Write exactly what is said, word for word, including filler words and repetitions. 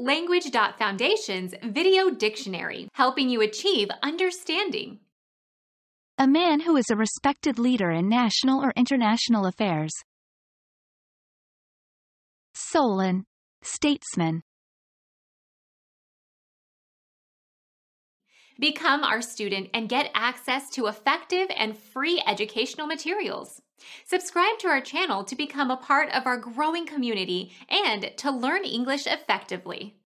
Language dot Foundation's Video Dictionary, helping you achieve understanding. A man who is a respected leader in national or international affairs. Solon, statesman. Become our student and get access to effective and free educational materials. Subscribe to our channel to become a part of our growing community and to learn English effectively.